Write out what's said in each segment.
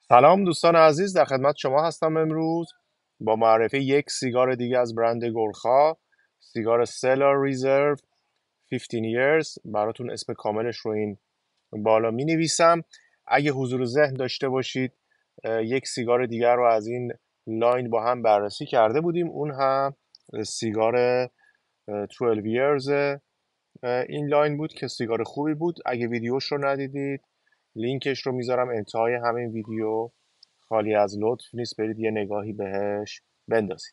سلام دوستان عزیز، در خدمت شما هستم امروز با معرفی یک سیگار دیگه از برند گورخا، سیگار سلار ریزرو 15 years. براتون اسم کاملش رو این بالا می نویسم. اگه حضور ذهن داشته باشید یک سیگار دیگر رو از این لاین با هم بررسی کرده بودیم، اون هم سیگار 12 years این لاین بود که سیگار خوبی بود. اگه ویدیوش رو ندیدید لینکش رو میذارم انتهای همین ویدیو، خالی از لطف نیست، برید یه نگاهی بهش بندازید.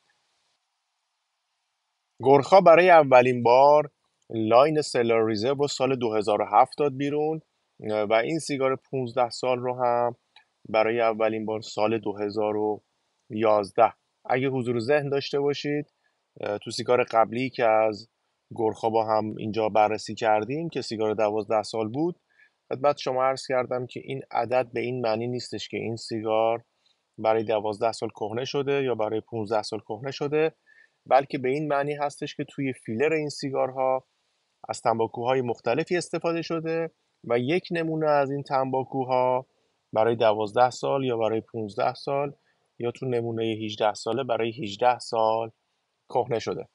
گورخا برای اولین بار لاین سلار ریزرو رو سال 2007 داد بیرون و این سیگار 15 سال رو هم برای اولین بار سال 2011. اگه حضور ذهن داشته باشید تو سیگار قبلی که از گورخا با هم اینجا بررسی کردیم که سیگار 12 سال بود، خدمت شما عرض کردم که این عدد به این معنی نیستش که این سیگار برای 12 سال کهنه شده یا برای 15 سال کهنه شده، بلکه به این معنی هستش که توی فیلر این سیگارها از تنباکوهای مختلفی استفاده شده و یک نمونه از این تنباکوها برای 12 سال یا برای 15 سال یا تو نمونه 18 ساله برای 18 سال کهنه شده.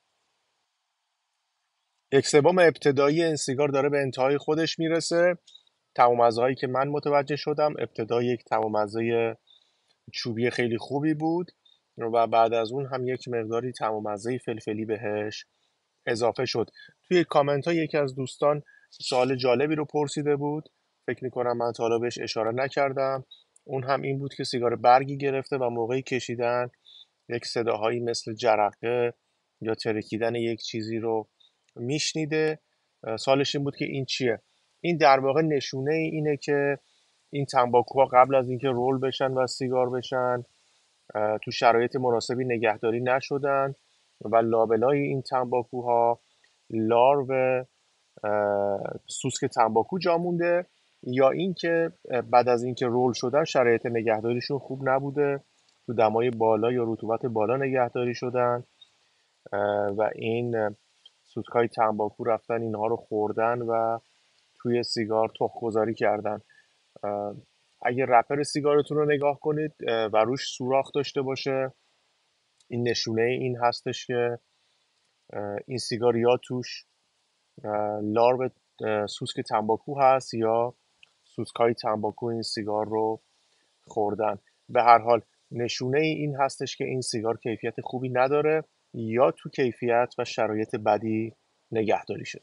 یک سوم ابتدایی این سیگار داره به انتهای خودش میرسه. طعم که من متوجه شدم ابتدای یک طعم چوبی خیلی خوبی بود و بعد از اون هم یک مقداری طعم و مزه فلفلی بهش اضافه شد. توی کامنت ها یکی از دوستان سوال جالبی رو پرسیده بود، فکر میکنم من تا حالا بهش اشاره نکردم. اون هم این بود که سیگار برگی گرفته و موقعی کشیدن یک صداهایی مثل جرقه یا ترکیدن یک چیزی رو میشنیده. سوالش این بود که این چیه؟ این در واقع نشونه اینه که این تنباکوها قبل از اینکه رول بشن و سیگار بشن تو شرایط مناسبی نگهداری نشدن و لابلای این تنباکوها لارو سوسک تنباکو جا مونده، یا اینکه بعد از اینکه رول شدن شرایط نگهداریشون خوب نبوده، تو دمای بالا یا رطوبت بالا نگهداری شدن و این سوسکای تنباکو رفتن اینها رو خوردن و توی سیگار تخم گذاری کردن. اگه رپر سیگارتون رو نگاه کنید و روش سوراخ داشته باشه، این نشونه این هستش که این سیگار یا توش لارو سوسک تنباکو هست یا سوسکای تنباکو این سیگار رو خوردن. به هر حال نشونه این هستش که این سیگار کیفیت خوبی نداره یا تو کیفیت و شرایط بدی نگهداری شده.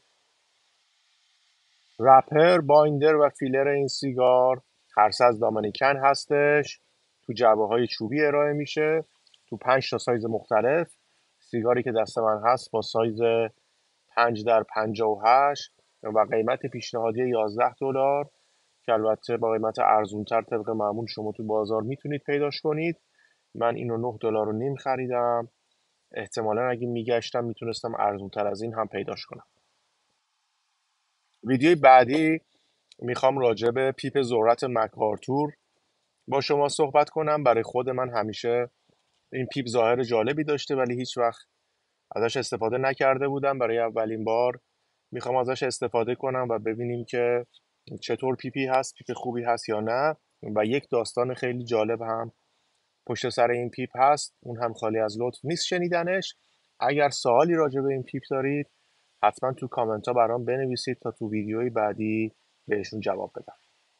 رپر، بایندر و فیلر این سیگار هر سه از دامنیکن هستش، تو جعبه های چوبی ارائه میشه، تو 5 تا سایز مختلف. سیگاری که دست من هست با سایز 5x58 و قیمت پیشنهادی $11 که البته با قیمت ارزونتر طبق معمول شما تو بازار میتونید پیداش کنید. من اینو $9.5 خریدم، احتمالا اگه میگشتم میتونستم ارزونتر از این هم پیداش کنم. ویدیوی بعدی میخوام راجع به پیپ ذرت مکارتور با شما صحبت کنم. برای خود من همیشه این پیپ ظاهر جالبی داشته ولی هیچ وقت ازش استفاده نکرده بودم. برای اولین بار میخوام ازش استفاده کنم و ببینیم که چطور پیپی هست، پیپ خوبی هست یا نه. و یک داستان خیلی جالب هم پشت سر این پیپ هست، اون هم خالی از لطف نیست شنیدنش. اگر سوالی راجع به این پیپ دارید حتما تو کامنت ها برام بنویسید تا تو ویدیوی بعدی بهشون جواب بدم.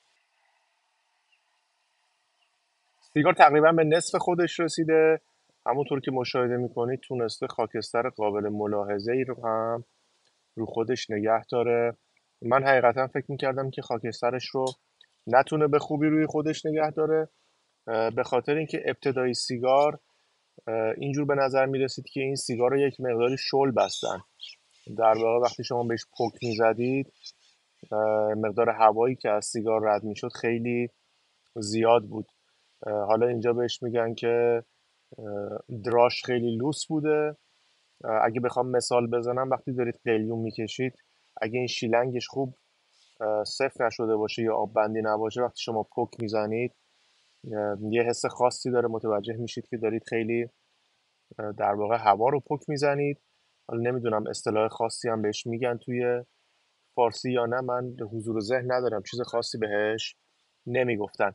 سیگار تقریبا به نصف خودش رسیده. همونطور که مشاهده میکنید تونسته خاکستر قابل ملاحظه ای رو هم رو خودش نگه داره. من حقیقتا فکر میکردم که خاکسترش رو نتونه به خوبی روی خودش نگه داره، به خاطر اینکه ابتدای سیگار اینجور به نظر میرسید که این سیگار رو یک مقداری شل بستن. در واقع وقتی شما بهش پک میزدید مقدار هوایی که از سیگار رد میشد خیلی زیاد بود. حالا اینجا بهش میگن که دراش خیلی لوس بوده. اگه بخوام مثال بزنم، وقتی دارید قلیون میکشید اگه این شیلنگش خوب صفر نشده باشه یا آب بندی نباشه، وقتی شما پک میزنید یه حس خاصی داره، متوجه میشید که دارید خیلی در واقع هوا رو پک میزنید. حالا نمیدونم اصطلاح خاصی هم بهش میگن توی فارسی یا نه، من حضور ذهن ندارم، چیز خاصی بهش نمیگفتن.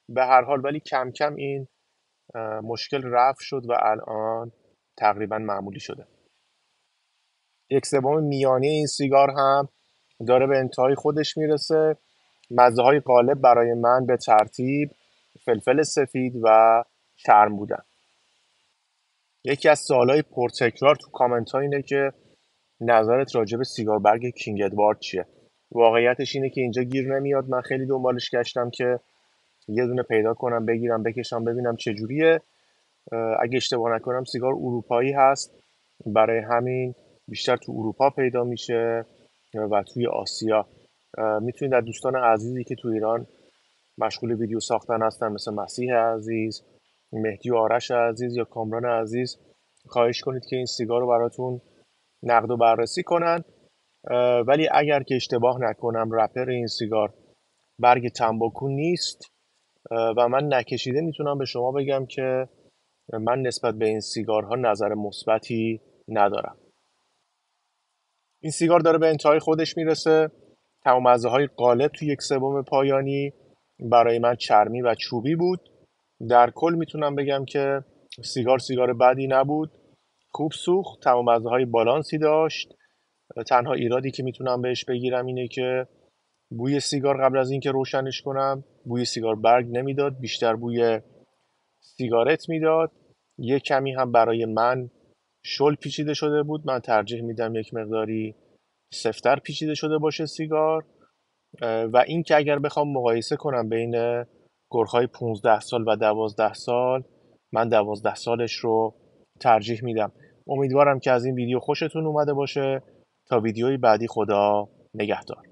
به هر حال ولی کم کم این مشکل رفع شد و الان تقریبا معمولی شده. یک سوم میانی این سیگار هم داره به انتهای خودش میرسه. مزه های غالب برای من به ترتیب فلفل سفید و چرم بودن. یکی از سوالای پرتکرار تو کامنت ها اینه که نظرت راجع به سیگار برگ کینگ ادوارد چیه؟ واقعیتش اینه که اینجا گیر نمیاد. من خیلی دنبالش گشتم که یه دونه پیدا کنم، بگیرم، بکشم، ببینم چجوریه. اگه اشتباه نکنم سیگار اروپایی هست، برای همین بیشتر تو اروپا پیدا میشه و توی آسیا. میتونید از دوستان عزیزی که تو ایران مشغول ویدیو ساختن هستن، مثل مسیح عزیز، مهدی و آرش عزیز یا کامران عزیز، خواهش کنید که این سیگار رو براتون نقد و بررسی کنن. ولی اگر که اشتباه نکنم رپر این سیگار برگ تنباکو نیست و من نکشیده میتونم به شما بگم که من نسبت به این سیگارها نظر مثبتی ندارم. این سیگار داره به انتهای خودش میرسه. تمام های غالب تو یک سوم پایانی برای من چرمی و چوبی بود. در کل میتونم بگم که سیگار بدی نبود، خوب سوخت، تمام های بالانسی داشت. تنها ایرادی که میتونم بهش بگیرم اینه که بوی سیگار قبل از اینکه روشنش کنم بوی سیگار برگ نمیداد، بیشتر بوی سیگارت میداد. یه کمی هم برای من شل پیچیده شده بود. من ترجیح میدم یک مقداری سفتر پیچیده شده باشه سیگار. و این که اگر بخوام مقایسه کنم بین گرخای 15 سال و 12 سال، من 12 سالش رو ترجیح میدم. امیدوارم که از این ویدیو خوشتون اومده باشه. تا ویدیوی بعدی، خدا نگهدار.